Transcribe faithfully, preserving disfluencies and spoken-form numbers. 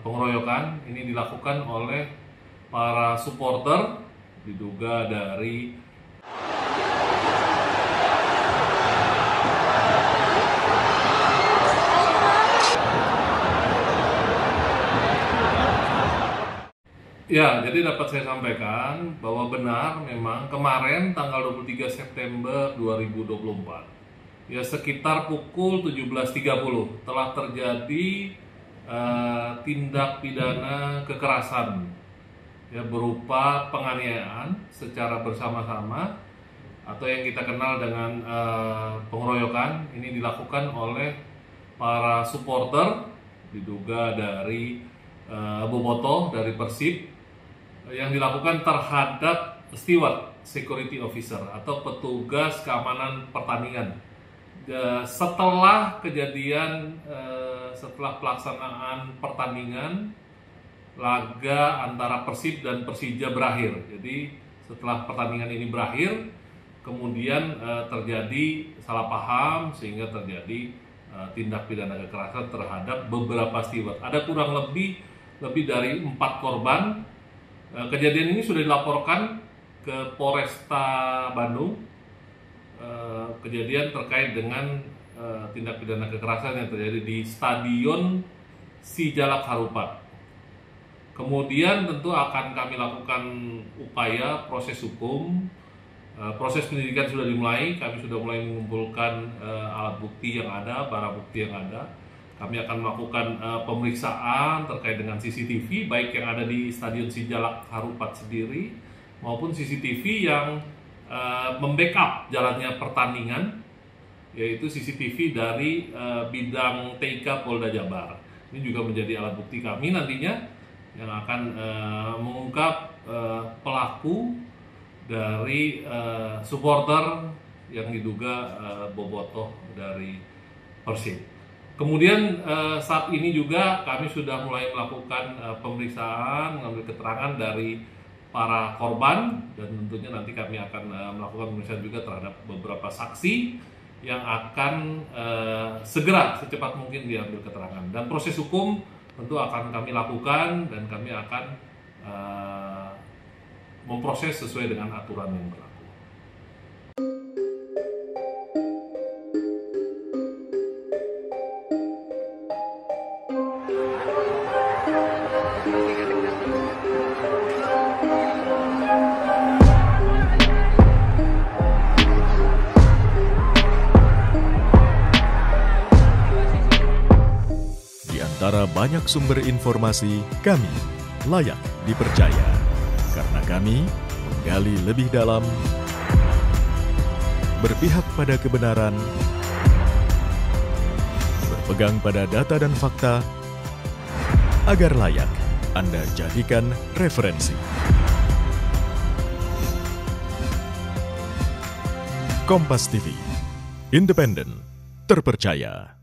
Pengeroyokan ini dilakukan oleh para supporter, diduga dari Ya, jadi dapat saya sampaikan bahwa benar memang kemarin tanggal dua puluh tiga September dua ribu dua puluh empat, ya sekitar pukul tujuh belas tiga puluh telah terjadi uh, tindak pidana kekerasan, ya berupa penganiayaan secara bersama-sama atau yang kita kenal dengan uh, pengeroyokan. Ini dilakukan oleh para supporter, diduga dari uh, Bobotoh dari Persib, yang dilakukan terhadap steward security officer atau petugas keamanan pertandingan. Setelah kejadian, setelah pelaksanaan pertandingan laga antara Persib dan Persija berakhir. Jadi setelah pertandingan ini berakhir, kemudian terjadi salah paham sehingga terjadi tindak pidana kekerasan terhadap beberapa steward. Ada kurang lebih lebih dari empat korban. Kejadian ini sudah dilaporkan ke Polresta Bandung. Kejadian terkait dengan tindak pidana kekerasan yang terjadi di Stadion Sijalak Harupat. Kemudian tentu akan kami lakukan upaya proses hukum. Proses penyidikan sudah dimulai. Kami sudah mulai mengumpulkan alat bukti yang ada, barang bukti yang ada. Kami akan melakukan uh, pemeriksaan terkait dengan C C T V, baik yang ada di Stadion Sijalak Harupat sendiri, maupun C C T V yang uh, membackup jalannya pertandingan, yaitu C C T V dari uh, bidang T I K Polda Jabar. Ini juga menjadi alat bukti kami nantinya yang akan uh, mengungkap uh, pelaku dari uh, supporter yang diduga uh, Bobotoh dari Persib. Kemudian saat ini juga kami sudah mulai melakukan pemeriksaan, mengambil keterangan dari para korban, dan tentunya nanti kami akan melakukan pemeriksaan juga terhadap beberapa saksi yang akan segera secepat mungkin diambil keterangan. Dan proses hukum tentu akan kami lakukan dan kami akan memproses sesuai dengan aturan yang berlaku. Antara banyak sumber informasi, kami layak dipercaya karena kami menggali lebih dalam, berpihak pada kebenaran, berpegang pada data dan fakta, agar layak Anda jadikan referensi. Kompas T V, independen, terpercaya.